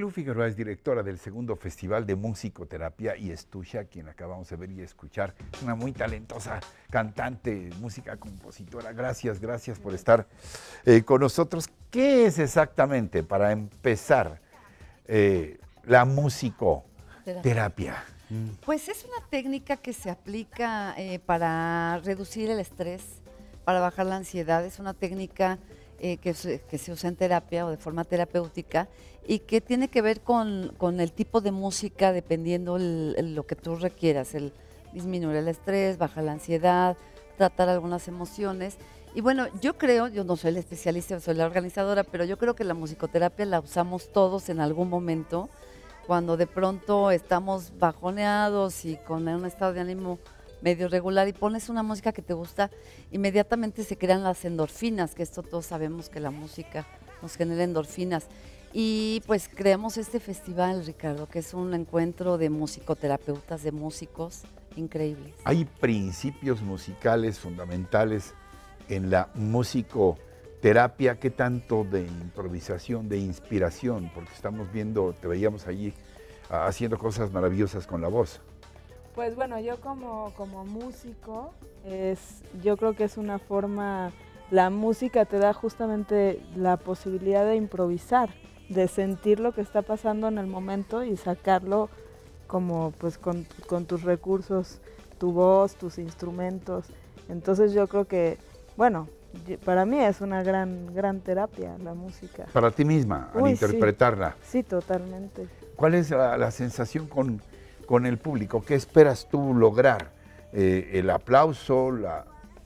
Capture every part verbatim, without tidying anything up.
Marilu Figueroa es directora del segundo Festival de Musicoterapia y Estucha, quien acabamos de ver y escuchar. Es una muy talentosa cantante, música, compositora. Gracias, gracias por estar eh, con nosotros. ¿Qué es exactamente, para empezar, eh, la musicoterapia? Pues es una técnica que se aplica eh, para reducir el estrés, para bajar la ansiedad. Es una técnica eh, que, se, que se usa en terapia o de forma terapéutica y que tiene que ver con, con el tipo de música dependiendo el, el, lo que tú requieras, el disminuir el estrés, bajar la ansiedad, tratar algunas emociones. Y bueno, yo creo, yo no soy la especialista, soy la organizadora, pero yo creo que la musicoterapia la usamos todos en algún momento, cuando de pronto estamos bajoneados y con un estado de ánimo medio regular y pones una música que te gusta, inmediatamente se crean las endorfinas, que esto todos sabemos que la música nos genera endorfinas. Y pues creamos este festival, Ricardo, que es un encuentro de musicoterapeutas, de músicos increíbles. Hay principios musicales fundamentales en la musicoterapia. ¿Qué tanto de improvisación, de inspiración? Porque estamos viendo, te veíamos allí uh, haciendo cosas maravillosas con la voz. Pues bueno, yo como, como músico, es, yo creo que es una forma, la música te da justamente la posibilidad de improvisar, de sentir lo que está pasando en el momento y sacarlo como pues con, con tus recursos, tu voz, tus instrumentos. Entonces yo creo que, bueno, para mí es una gran, gran terapia la música. Para ti misma, al Uy, interpretarla. Sí, sí, totalmente. ¿Cuál es la, la sensación con, con el público? ¿Qué esperas tú lograr? Eh, ¿El aplauso, la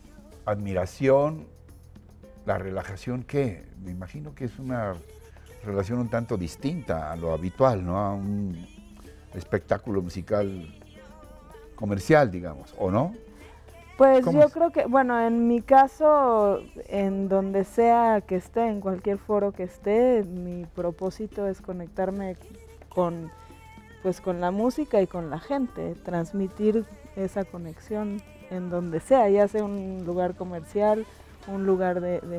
admiración, la relajación? ¿Qué? Me imagino que es una relación un tanto distinta a lo habitual, ¿no? A un espectáculo musical comercial, digamos, ¿o no? Pues yo es? creo que, bueno, en mi caso, en donde sea que esté, en cualquier foro que esté, mi propósito es conectarme con, pues, con la música y con la gente, transmitir esa conexión en donde sea, ya sea un lugar comercial, un lugar de, de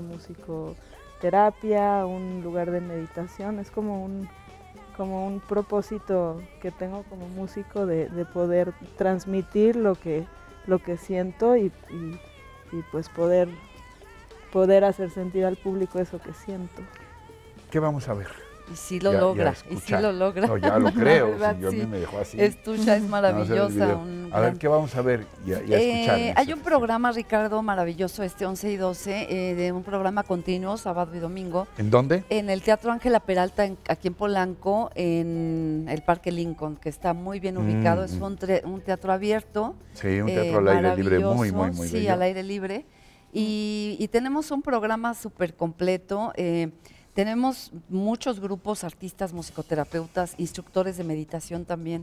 musicoterapia, un lugar de meditación. Es como un, como un propósito que tengo como músico de, de poder transmitir lo que lo que siento y, y, y pues poder, poder hacer sentir al público eso que siento. ¿Qué vamos a ver? Y sí lo ya, logra, ya y sí lo logra. No, ya lo creo, verdad, si yo sí. a mí me dejó así. Estucha es maravillosa. No, un a gran... ver, ¿qué vamos a ver y a, y a escuchar? Eh, hay un programa, Ricardo, maravilloso, este once y doce, eh, de un programa continuo, sábado y domingo. ¿En dónde? En el Teatro Ángela Peralta, en, aquí en Polanco, en el Parque Lincoln, que está muy bien ubicado. Mm, es un, un teatro abierto. Sí, un teatro eh, al aire libre, muy, muy, muy Sí, bello. al aire libre. Y, y tenemos un programa súper completo. Eh, tenemos muchos grupos, artistas, musicoterapeutas, instructores de meditación también.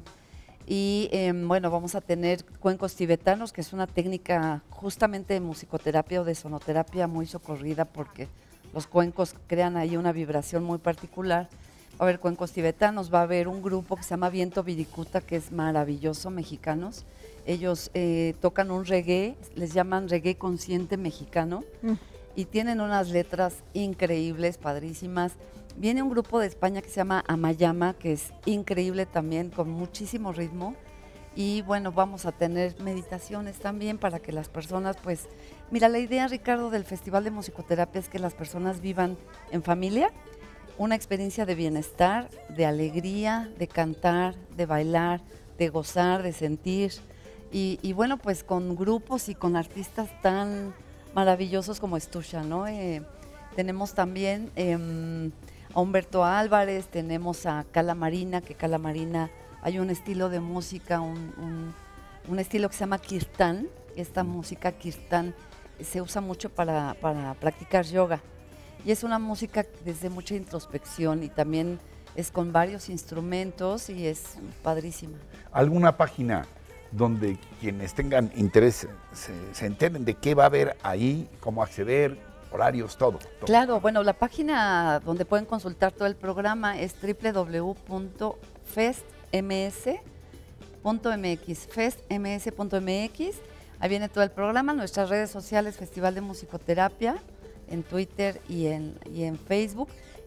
Y eh, bueno, vamos a tener cuencos tibetanos, que es una técnica justamente de musicoterapia o de sonoterapia muy socorrida, porque los cuencos crean ahí una vibración muy particular. Va a haber cuencos tibetanos, va a haber un grupo que se llama Viento Viricuta, que es maravilloso, mexicanos. Ellos eh, tocan un reggae, les llaman reggae consciente mexicano, mm. y tienen unas letras increíbles, padrísimas. Viene un grupo de España que se llama Amayama, que es increíble también, con muchísimo ritmo. Y bueno, vamos a tener meditaciones también para que las personas, pues, mira, la idea, Ricardo, del Festival de Musicoterapia es que las personas vivan en familia una experiencia de bienestar, de alegría, de cantar, de bailar, de gozar, de sentir. Y, y bueno, pues con grupos y con artistas tan maravillosos como Estucha, ¿no? Eh, tenemos también eh, a Humberto Álvarez, tenemos a Cala Marina, que Cala Marina hay un estilo de música, un, un, un estilo que se llama kirtán. Esta música kirtán se usa mucho para, para practicar yoga. Y es una música desde mucha introspección y también es con varios instrumentos y es padrísima. ¿Alguna página donde quienes tengan interés se, se enteren de qué va a haber ahí, cómo acceder, horarios, todo, todo? Claro, bueno, la página donde pueden consultar todo el programa es doble u doble u doble u punto fest m s punto m x, fest m s punto m x. Ahí viene todo el programa, nuestras redes sociales, Festival de Musicoterapia, en Twitter y en, y en Facebook.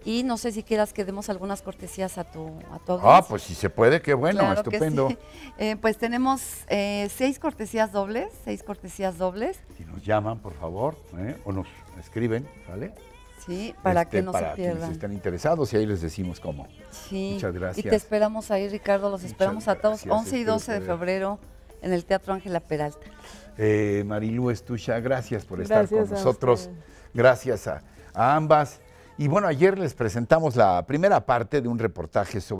Y no sé si quieras que demos algunas cortesías a tu, a tu audiencia. Ah, pues si se puede, qué bueno, Claro que estupendo. sí. Eh, pues tenemos eh, seis cortesías dobles, seis cortesías dobles. Si nos llaman, por favor, ¿eh? o nos escriben, ¿vale? Sí, para Este, que no para se quienes pierdan. están interesados y ahí les decimos cómo. Sí. Muchas gracias. Y te esperamos ahí, Ricardo, los Muchas esperamos a todos, gracias, once y espero doce de poder. febrero en el Teatro Ángela Peralta. Eh, Marilú Estucha, gracias por Gracias estar con a nosotros. ustedes. Gracias a, a ambas. Y bueno, ayer les presentamos la primera parte de un reportaje sobre